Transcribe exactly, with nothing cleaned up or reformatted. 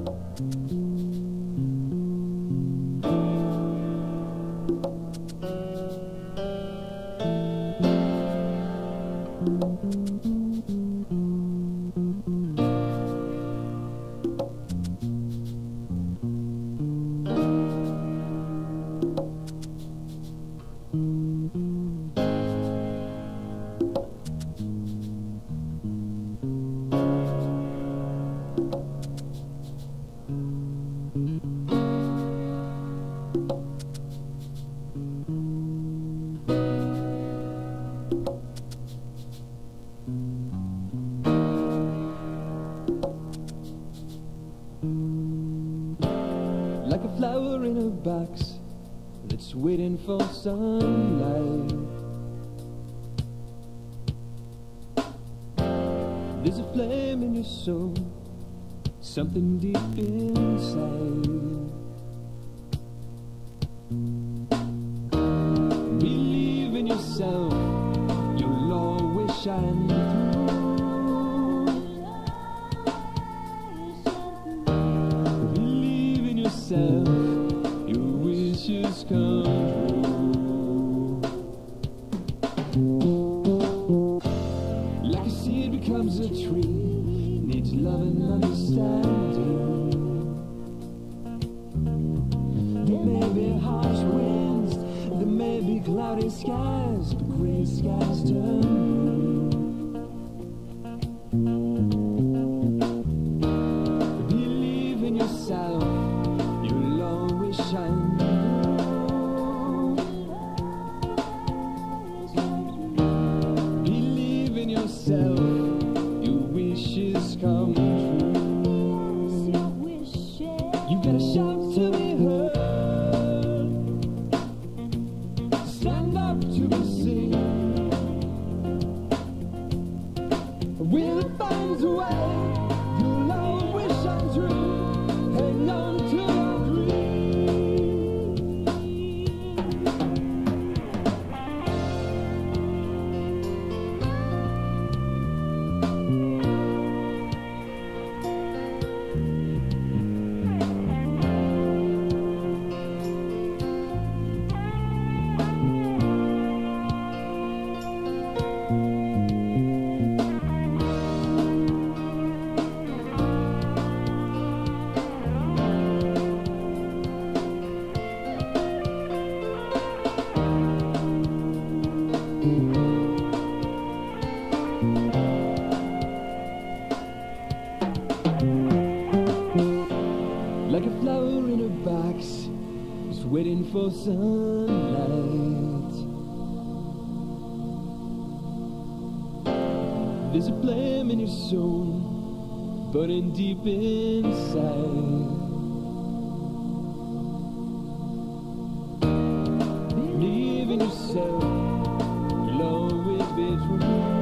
Like a flower in a box that's waiting for sunlight. There's a flame in your soul, something deep inside. Believe in yourself, you'll always shine through. Believe in yourself, your wishes come true. Like a seed becomes a tree, needs love and understanding. There may be harsh winds, there may be cloudy skies, but gray skies turn blue. Believe in yourself, you'll always shine through. Believe in yourself, your wishes come true. You gotta shout to be heard, stand up to be seen. When it finds a way, you'll always shine through. Hang on to your dream. Like a flower in a box, just waiting for sunlight. There's a flame in your soul, burning deep inside. Believe in yourself, you'll always be true.